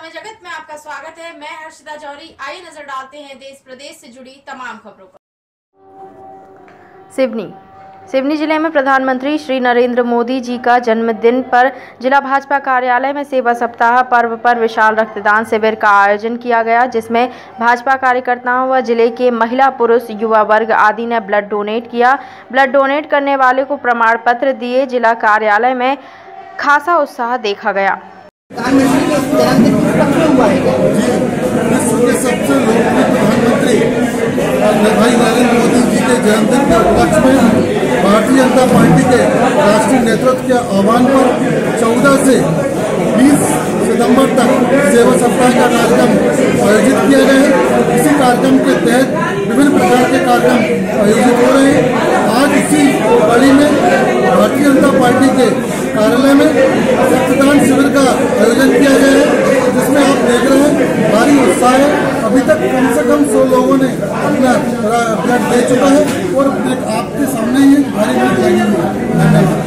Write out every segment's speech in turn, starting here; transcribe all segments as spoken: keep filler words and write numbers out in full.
समय जगत में आपका स्वागत है। मैं हर्षिता जौहरी। आइए नजर डालते हैं देश प्रदेश से जुड़ी तमाम खबरों पर। सिवनी सिवनी जिले में प्रधानमंत्री श्री नरेंद्र मोदी जी का जन्मदिन पर जिला भाजपा कार्यालय में सेवा सप्ताह पर्व पर विशाल रक्तदान शिविर का आयोजन किया गया, जिसमें भाजपा कार्यकर्ताओं व जिले के महिला पुरुष युवा वर्ग आदि ने ब्लड डोनेट किया। ब्लड डोनेट करने वाले को प्रमाण पत्र दिए। जिला कार्यालय में खासा उत्साह देखा गया। प्रधानमंत्री के जन्मदिन हुआ है क्या? विश्व के सबसे लोकप्रिय प्रधानमंत्री भाई नरेंद्र मोदी जी के जन्मदिन के उपलक्ष्य में भारतीय जनता पार्टी के राष्ट्रीय नेतृत्व के आह्वान पर चौदह से बीस सितंबर तक सेवा सप्ताह का कार्यक्रम आयोजित किया गया है। इसी कार्यक्रम के तहत विभिन्न प्रकार के कार्यक्रम आयोजित हो रहे हैं। आज इसी कड़ी में भारतीय जनता पार्टी के कार्यालय में रक्तदान शिविर का आयोजन किया गया है, जिसमें आप देख रहे हैं भारी उत्साह है। अभी तक कम से कम सौ लोगों ने अपना ब्लड दे चुका है और आपके सामने ही भारी भीड़ लगी हुई है। धन्यवाद।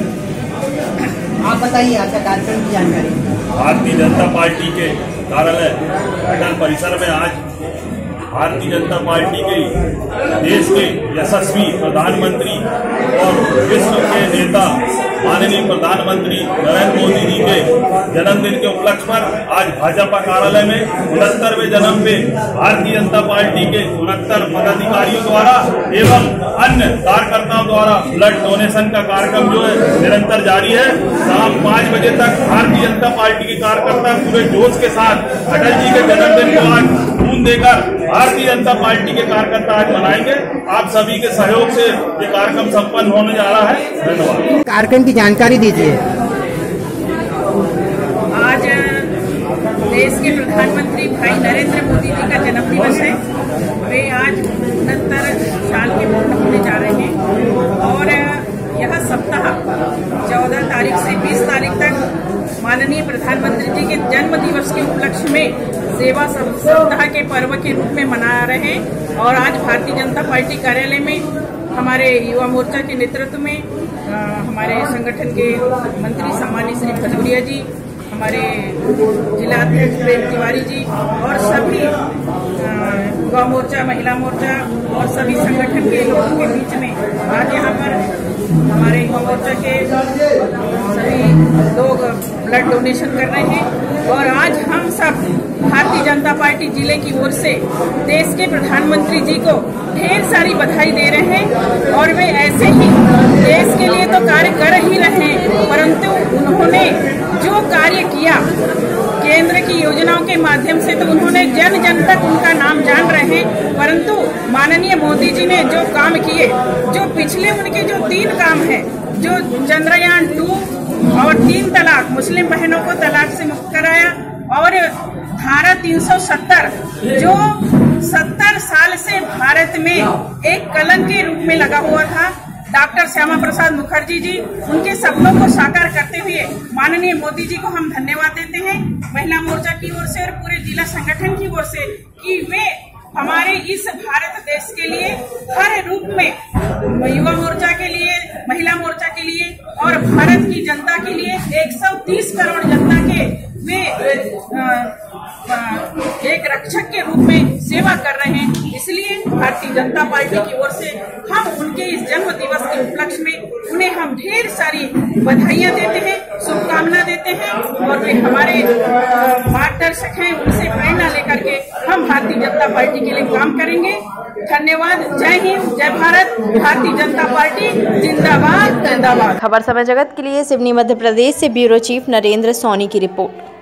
आप बताइए आपका कार्यक्रम की जानकारी। भारतीय जनता पार्टी के कार्यालय अटल परिसर में आज भारतीय जनता पार्टी के देश के यशस्वी प्रधानमंत्री और विश्व के नेता माननीय प्रधानमंत्री नरेंद्र मोदी जी के जन्मदिन के उपलक्ष्य पर आज भाजपा कार्यालय में उनहत्तरवें जन्म पे भारतीय जनता पार्टी के उनहत्तर पदाधिकारियों द्वारा एवं अन्य कार्यकर्ताओं द्वारा ब्लड डोनेशन का कार्यक्रम जो है निरंतर जारी है। शाम पाँच बजे तक भारतीय जनता पार्टी के कार्यकर्ता पूरे जोश के साथ अटल जी के जन्मदिन को आज खून देकर भारतीय जनता पार्टी के कार्यकर्ता आज मनाएंगे। आप सभी के सहयोग से ये कार्यक्रम संपन्न होने जा रहा है। धन्यवाद। कार्यक्रम की जानकारी दीजिए। आज देश के प्रधानमंत्री भाई नरेंद्र मोदी जी का जन्म दिवस है। वे आज उनहत्तर साल के पूर्ण होने जा रहे हैं और यह सप्ताह चौदह तारीख से बीस तारीख तक माननीय प्रधानमंत्री जी के जन्म दिवस के उपलक्ष्य में सेवा सप्ताह के पर्व के रूप में मना रहे हैं। और आज भारतीय जनता पार्टी कार्यालय में हमारे युवा मोर्चा के नेतृत्व में आ, हमारे संगठन के मंत्री सम्मानित श्री भदौरिया जी, हमारे जिला अध्यक्ष प्रेम तिवारी जी और सभी युवा मोर्चा, महिला मोर्चा और सभी संगठन के लोगों के बीच में आज यहाँ पर हमारे युवा मोर्चा के सभी लोग ब्लड डोनेशन कर रहे हैं। और आज हम सब भारतीय जनता पार्टी जिले की ओर से देश के प्रधानमंत्री जी को ढेर सारी बधाई दे रहे हैं। और वे ऐसे ही देश के लिए तो कार्य कर ही रहे हैं, परंतु उन्होंने जो कार्य किया केंद्र की योजनाओं के माध्यम से, तो उन्होंने जन जन तक उनका नाम जान रहे हैं। परंतु माननीय मोदी जी ने जो काम किए, जो पिछले उनके जो तीन काम है, जो चंद्रयान टू और तीन तलाक, मुस्लिम बहनों को तलाक से मुक्त कराया, और धारा तीन सौ सत्तर जो सत्तर साल से भारत में एक कलंक के रूप में लगा हुआ था, डॉक्टर श्यामा प्रसाद मुखर्जी जी उनके सपनों को साकार करते हुए माननीय मोदी जी को हम धन्यवाद देते हैं महिला मोर्चा की ओर से और पूरे जिला संगठन की ओर से कि वे हमारे इस भारत देश के लिए हर रूप में, युवा मोर्चा के लिए, महिला मोर्चा के लिए और भारत की जनता के लिए एक सौ तीस करोड़ जनता के वे एक रक्षक के रूप में सेवा कर रहे हैं। इसलिए भारतीय जनता पार्टी की ओर से हम उनके इस जन्म दिवस के उपलक्ष्य में उन्हें हम ढेर सारी बधाइयां देते हैं, शुभकामना देते हैं और वे हमारे मार्गदर्शक हैं। उनसे प्रेरणा लेकर के हम भारतीय जनता पार्टी के लिए काम करेंगे। धन्यवाद। जय हिंद, जय भारत, भारतीय जनता पार्टी जिंदाबाद जिंदाबाद। खबर समय जगत के लिए सिवनी मध्य प्रदेश से ब्यूरो चीफ नरेंद्र सोनी की रिपोर्ट।